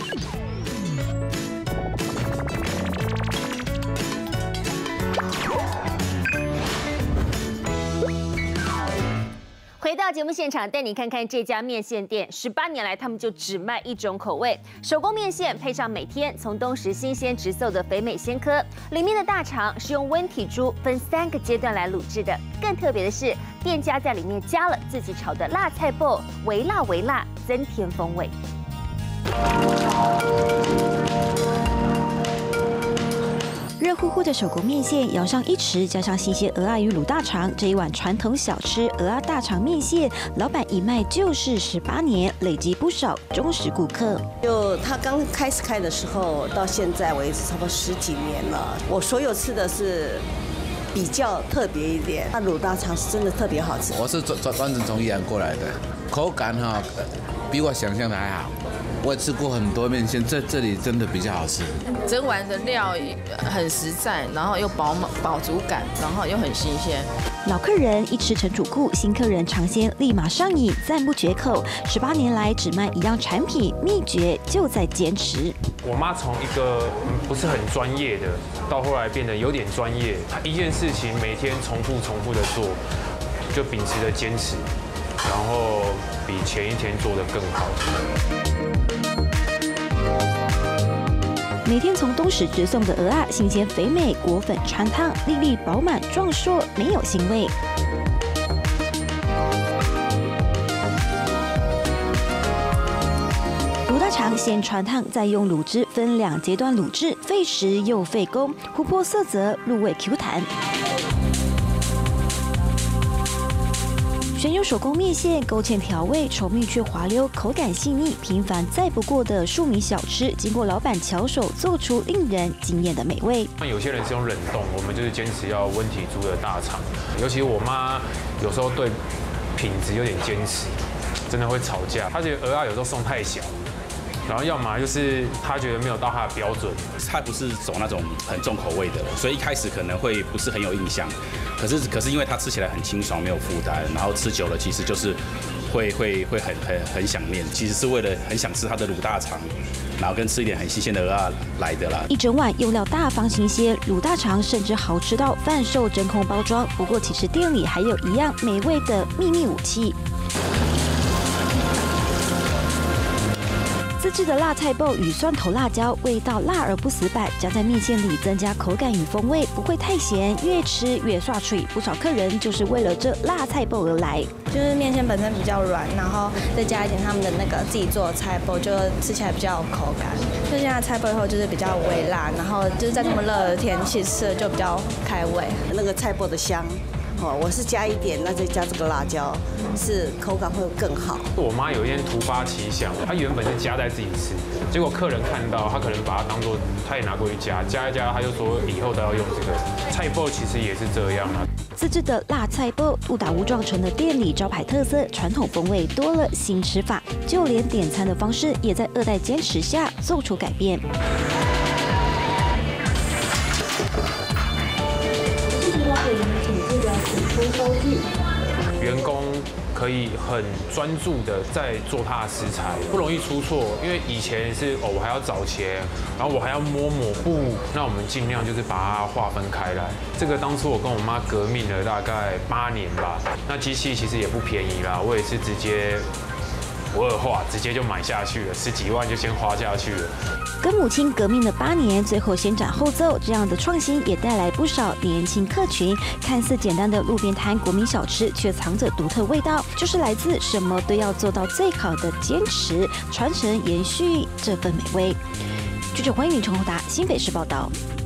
回到节目现场，带你看看这家面线店，18年来他们就只卖一种口味，手工面线，配上每天从东石新鲜直送的肥美鲜科，里面的大肠是用温体猪分3个阶段来卤制的。更特别的是，店家在里面加了自己炒的辣菜脯，微辣，增添风味。 热乎乎的手工面线，舀上1匙，加上新鲜蚵仔与卤大肠，这一碗传统小吃蚵仔大肠面线，老板一卖就是18年，累积不少忠实顾客。 就他刚开始开的时候，到现在为止差不多10几年了。我所有吃的是比较特别一点，那卤大肠是真的特别好吃。 我是专程从宜兰过来的，口感比我想象的还好。我也吃过很多面线，这里真的比较好吃。 整碗的料很实在，然后又饱足感，然后又很新鲜。 老客人一吃成主顾，新客人尝鲜立马上瘾，赞不绝口。18年来只卖一样产品，秘诀就在坚持。 我妈从一个不是很专业的，到后来变得有点专业，她一件事情每天重复的做，就秉持着坚持，然后比前一天做得更好。 每天从东石直送的蚵仔，新鲜肥美，裹粉穿烫，粒粒饱满壮硕，没有腥味。卤大肠先穿烫，再用卤汁分2阶段卤制，费时又费工，琥珀色泽，入味 Q 弹。选用手工面线，勾芡调味，稠密却滑溜，口感细腻，平凡再不过的庶民小吃，经过老板巧手做出令人惊艳的美味。 有些人是用冷冻，我们就是坚持要温体猪的大肠。尤其我妈有时候对品质有点坚持，真的会吵架。她觉得蚵仔有时候送太小。然后要么就是他觉得没有到他的标准， 他不是走那种很重口味的，所以一开始可能会不是很有印象。可是因为它吃起来很清爽，没有负担，然后吃久了其实就是会很想念。其实是为了很想吃它的卤大肠，然后跟吃一点很新鲜的蚵仔来的啦。 一整碗用料大方新鲜，卤大肠甚至好吃到贩售真空包装。不过其实店里还有一样美味的秘密武器。自制的辣菜脯与蒜头辣椒，味道辣而不死板，加在面线里增加口感与风味，不会太咸，越吃越刷脆。不少客人就是为了这辣菜脯而来。 就是面线本身比较软，然后再加一点他们的那个自己做的菜脯，就吃起来比较有口感。就现在菜脯以后就是比较微辣，然后就是在这么热的天气吃的就比较开胃。 那个菜脯的香。我是加一点，那再加这个辣椒，是口感会更好。 我妈有一天突发奇想，她原本是夹在自己吃，结果客人看到，她可能把它当做，她也拿过去夹一夹，她就说以后都要用这个。菜脯其实也是这样啊。 自制的辣菜脯，误打误撞成了店里招牌特色，传统风味多了新吃法，就连点餐的方式也在2代坚持下做出改变。 员工可以很专注的在做他的食材，不容易出错。因为以前是我还要找钱，然后我还要抹布，那我们尽量就是把它划分开来。这个当初我跟我妈革命了大概8年吧，那机器其实也不便宜啦，我也是直接不二话，直接就买下去了，10几万就先花下去了。 跟母亲革命了8年，最后先斩后奏，这样的创新也带来不少年轻客群。看似简单的路边摊国民小吃，却藏着独特味道，就是来自什么都要做到最好的坚持、传承、延续这份美味。记者黄一鸣、陈宏达，新北市报道。